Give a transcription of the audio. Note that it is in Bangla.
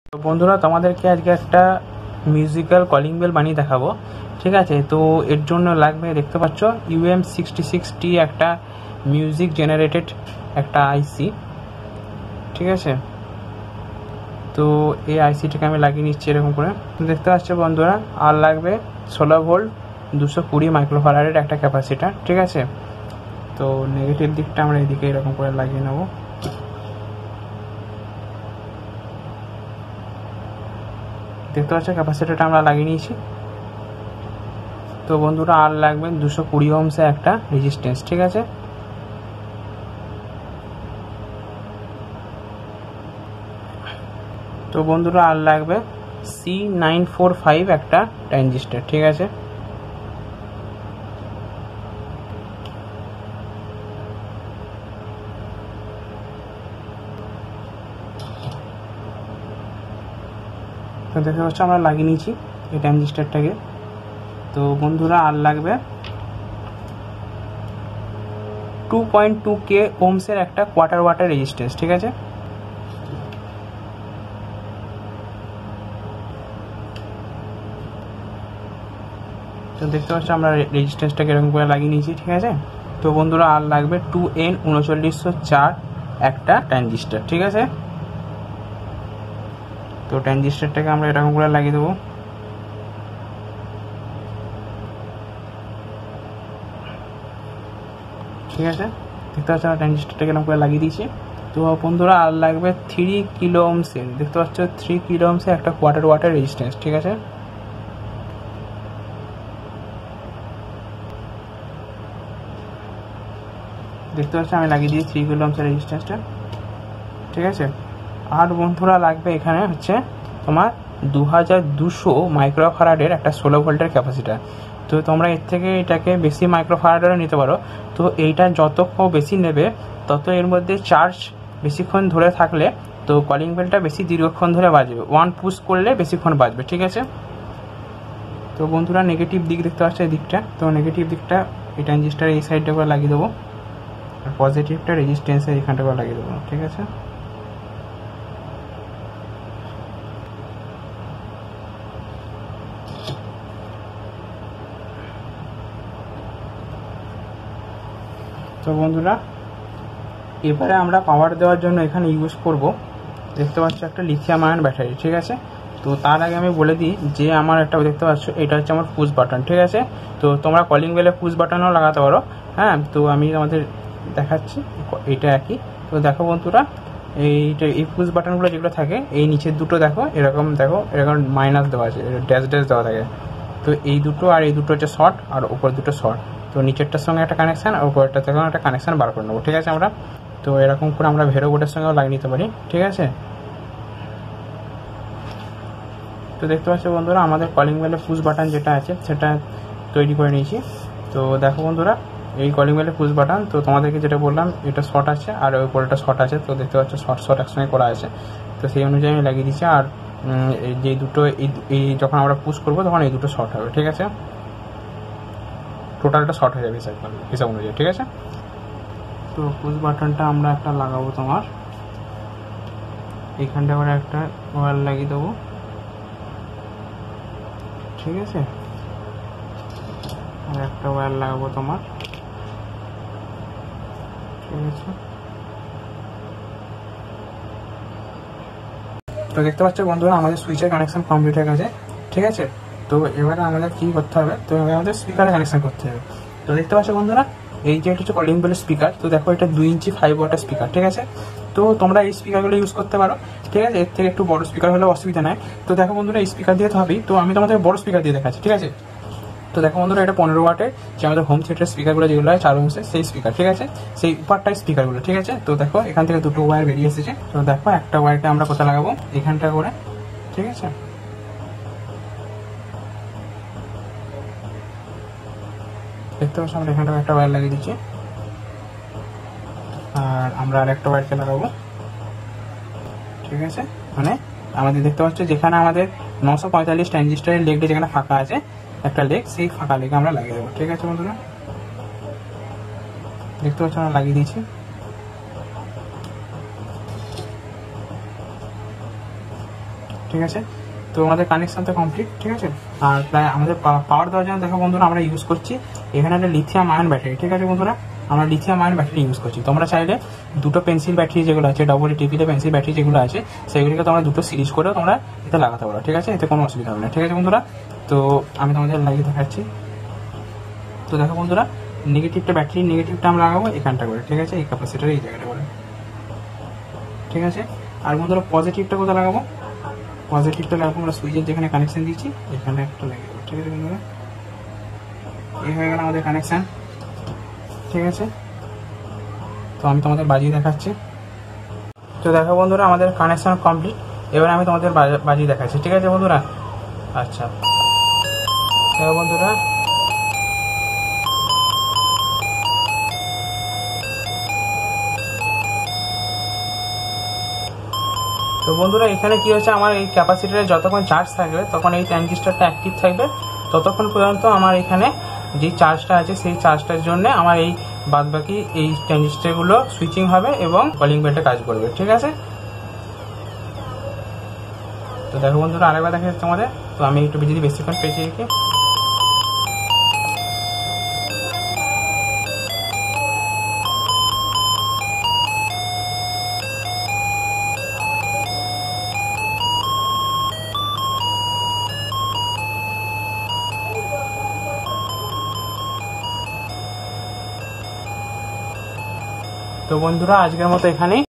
তো বন্ধুরা তোমাদেরকে আজকে একটা মিউজিক্যাল কলিং বেল বানিয়ে দেখাবো, ঠিক আছে। তো এর জন্য লাগবে, দেখতে পাচ্ছ, UM66T একটা মিউজিক জেনারেটেড একটা আইসি, ঠিক আছে। তো এই আইসিটাকে আমি লাগিয়ে নিচ্ছি এরকম করে, দেখতে পাচ্ছ বন্ধুরা। আর লাগবে 16 ভোল্ট 220 মাইক্রোফ্যারাডের একটা ক্যাপাসিটার, ঠিক আছে। তো নেগেটিভ দিকটা আমরা এদিকে এরকম করে লাগিয়ে নেবো। দেখতে পাচ্ছ ক্যাপাসিটারটা আমরা লাগিয়ে নিয়েছি। তো বন্ধুরা আর লাগবে 220 ওহমসের একটা রেজিস্ট্যান্স, ঠিক আছে। তো বন্ধুরা আর লাগবে C945 একটা ট্রানজিস্টর, ঠিক আছে। তো দেখতে পাচ্ছ আমরা লাগিয়ে নিয়েছি এই ট্রানজিস্টরটাকে। তো বন্ধুরা আর লাগবে 2.2K ওহমসের একটা কোয়ার্টার ওয়াটের রেজিস্ট্যান্স, ঠিক আছে। তো দেখতে পাচ্ছ আমরা রেজিস্ট্যান্সটাকে এরকম করে লাগিয়ে নিয়েছি, ঠিক আছে। তো বন্ধুরা আর লাগবে 2N3904 একটা ট্রানজিস্টর, ঠিক আছে। তো ট্রানজিস্টরটাকে আমরা এরকম করে লাগিয়ে দেবো। ঠিক আছে, দেখতে পাচ্ছ আমরা ট্রানজিস্টরটাকে এরকম করে লাগিয়ে দিয়েছি। তো বন্ধুরা আর লাগবে 3 কিলো ওহমসের, দেখতে পাচ্ছ 3 কিলো ওহমসের একটা কোয়ার্টার ওয়াটের রেজিস্ট্যান্স, ঠিক আছে। দেখতে পাচ্ছ আমি লাগিয়ে দিয়েছি 3 কিলো ওহমসের রেজিস্ট্যান্সটা, ঠিক আছে। আর বন্ধুরা লাগবে এখানে হচ্ছে তোমার 2200 মাইক্রোফ্যারাডের একটা 16 ভোল্টের ক্যাপাসিটার। তো তোমরা এর থেকে এটাকে বেশি মাইক্রোফ্যারাডেরও নিতে পারো। তো এইটা যত বেশি নেবে তত এর মধ্যে চার্জ বেশিক্ষণ ধরে থাকলে তো কলিং বেলটা বেশি দীর্ঘক্ষণ ধরে বাজবে, ওয়ান পুশ করলে বেশিক্ষণ বাজবে, ঠিক আছে। তো বন্ধুরা নেগেটিভ দিক দেখতে পাচ্ছ এই দিকটা, তো নেগেটিভ দিকটা এই ট্রানজিস্টার এই সাইডটা করে লাগিয়ে দেবো, আর পজিটিভটা রেজিস্ট্যান্সের এইখানটা করে লাগিয়ে দেবো, ঠিক আছে। তো বন্ধুরা এবারে আমরা পাওয়ার দেওয়ার জন্য এখানে ইউজ করব, দেখতে পাচ্ছ, একটা লিথিয়াম আয়ন ব্যাটারি, ঠিক আছে। তো তার আগে আমি বলে দিই যে আমার একটা, দেখতে পাচ্ছ এটা হচ্ছে আমার পুশ বাটন, ঠিক আছে। তো তোমরা কলিং বেলে পুশ বাটনও লাগাতে পারো, হ্যাঁ। তো আমি আমাদের দেখাচ্ছি, এটা একই। তো দেখো বন্ধুরা, এইটা এই পুশ বাটনগুলো যেগুলো থাকে, এই নিচের দুটো দেখো এরকম, দেখো এরকম মাইনাস দেওয়া আছে, ড্যাশ ড্যাশ দেওয়া থাকে। তো এই দুটো আর এই দুটো হচ্ছে শর্ট, আর উপর দুটো শর্ট। তো নিচেরটার সঙ্গে একটা কানেকশান আর উপরেরটার থেকে একটা কানেকশান বার করে নেবো, ঠিক আছে আমরা। তো এরকম করে আমরা ভেরো বোর্ডের সঙ্গেও লাগিয়ে নিতে পারি, ঠিক আছে। তো দেখতে পাচ্ছ বন্ধুরা আমাদের কলিং বেলের পুশ বাটন যেটা আছে সেটা তৈরি করে নিয়েছি। তো দেখো বন্ধুরা এই কলিং বেলের পুশ বাটন, তো তোমাদেরকে যেটা বললাম এটা শর্ট আছে আর ওই উপরেটা শর্ট আছে। তো দেখতে পাচ্ছ শর্ট শর্ট একসঙ্গে করা আছে, তো সেই অনুযায়ী আমি লাগিয়ে দিচ্ছি। আর যে দুটো এই যখন আমরা পুশ করবো তখন এই দুটো শর্ট হবে, ঠিক আছে। টোটালটা শর্ট হয়ে যাবে হিসাব অনুযায়ী, ঠিক আছে। তো পুশ বাটনটা আমরা একটা লাগাবো, তোমার এইখানটা আমরা একটা ওয়্যার লাগিয়ে দেবো, ঠিক আছে। আর একটা ওয়্যার লাগাবো তোমার, ঠিক আছে। তো দেখতে পাচ্ছ বন্ধুরা আমাদের সুইচের কানেকশন কমপ্লিট হয়ে গেছে, ঠিক আছে। তো এবারে আমাদের কি করতে হবে, তো এবারে আমাদের স্পিকারে কানেকশন করতে হবে। তো দেখতে পাচ্ছ বন্ধুরা এই যে এটা হচ্ছে কলিং বেলের স্পিকার। তো দেখো এটা 2 ইঞ্চি 5 ওয়াটের স্পিকার, ঠিক আছে। তো তোমরা এই স্পিকারগুলো ইউজ করতে পারো, ঠিক আছে। এর থেকে একটু বড় স্পিকার হলেও অসুবিধা নাই। তো দেখো বন্ধুরা এই স্পিকার দিয়ে তো হবেই, তো আমি তোমাদের বড় স্পিকার দিয়ে দেখাচ্ছি, ঠিক আছে। তো দেখো বন্ধুরা এটা 15 ওয়াটের যে আমাদের হোম থিয়েটার স্পিকারগুলো যেগুলো হয় 4 ওহমসের সেই স্পিকার, ঠিক আছে। সেই উপরটাই স্পিকারগুলো, ঠিক আছে। তো দেখো এখান থেকে দুটো ওয়্যার বেরিয়ে এসেছে। তো দেখো একটা ওয়্যারকে আমরা কোথায় লাগাবো, এখানটা করে, ঠিক আছে। দেখতে পাচ্ছ আমরা এখানটা একটা ওয়্যার লাগিয়ে দিচ্ছি, আর আমরা আর একটা ওয়্যারকে লাগাবো, ঠিক আছে। মানে আমাদের দেখতে পাচ্ছ যেখানে আমাদের 945 ট্রানজিস্টরের লেগটা যেখানে ফাঁকা আছে একটা লেগ, সেই ফাঁকা লেগে আমরা লাগিয়ে দেবো, ঠিক আছে বন্ধুরা। দেখতে পাচ্ছ আমরা লাগিয়ে দিয়েছি। ঠিক আছে। তো আমাদের কানেকশন তো কমপ্লিট, ঠিক আছে। আর প্রায় আমাদের পাওয়ার দেওয়ার জন্য দেখো বন্ধুরা আমরা ইউজ করছি এখানে একটা লিথিয়াম আয়ন ব্যাটারি, ঠিক আছে বন্ধুরা। আমরা লিথিয়াম আয়ন ব্যাটারি ইউজ করছি। তোমরা চাইলে দুটো পেন্সিল ব্যাটারি যেগুলো আছে, ডবল টিপিতে পেন্সিল ব্যাটারি যেগুলো আছে, সেগুলিকে তোমরা দুটো সিরিজ করেও তোমরা এতে লাগাতে পারো, ঠিক আছে। এতে কোনো অসুবিধা হবে না, ঠিক আছে বন্ধুরা। তো আমি তোমাদের লাগিয়ে দেখাচ্ছি। তো দেখো বন্ধুরা, নেগেটিভটা ব্যাটারি নেগেটিভটা আমরা লাগাবো এখানটা করে, ঠিক আছে, এই ক্যাপাসিটার এই জায়গাটা করে, ঠিক আছে। আর বন্ধুরা পজিটিভটা কোথায় লাগাবো? পজিটিভটা লাগাবো আমরা সুইচের যেখানে কানেকশন দিয়েছি এখানে একটা লাগাবো, ঠিক আছে বন্ধুরা। এই হয়ে গেল আমাদের কানেকশান, ঠিক আছে। তো আমি তোমাদের বাজিয়ে দেখাচ্ছি। তো দেখো বন্ধুরা, আমাদের কানেকশন কমপ্লিট। এবার আমি তোমাদের বাজিয়ে দেখাচ্ছি, ঠিক আছে বন্ধুরা। আচ্ছা দেখো বন্ধুরা, তো বন্ধুরা এখানে কি হচ্ছে, আমার এই ক্যাপাসিটারে যতক্ষণ চার্জ থাকবে তখন এই ট্রানজিস্টরটা অ্যাক্টিভ থাকবে, ততক্ষণ পর্যন্ত আমার এখানে যে চার্জটা আছে সেই চার্জটার জন্য আমার এই বাদবাকি এই ট্রানজিস্টরগুলো সুইচিং হবে এবং কলিং বেলটা কাজ করবে, ঠিক আছে। তো দেখো বন্ধুরা আরেকবার দেখা যাচ্ছে আমাদের। তো আমি একটু যদি বেশিক্ষণ পেয়েছি রেখে, তো বন্ধুরা আজকের মতো এখানেই।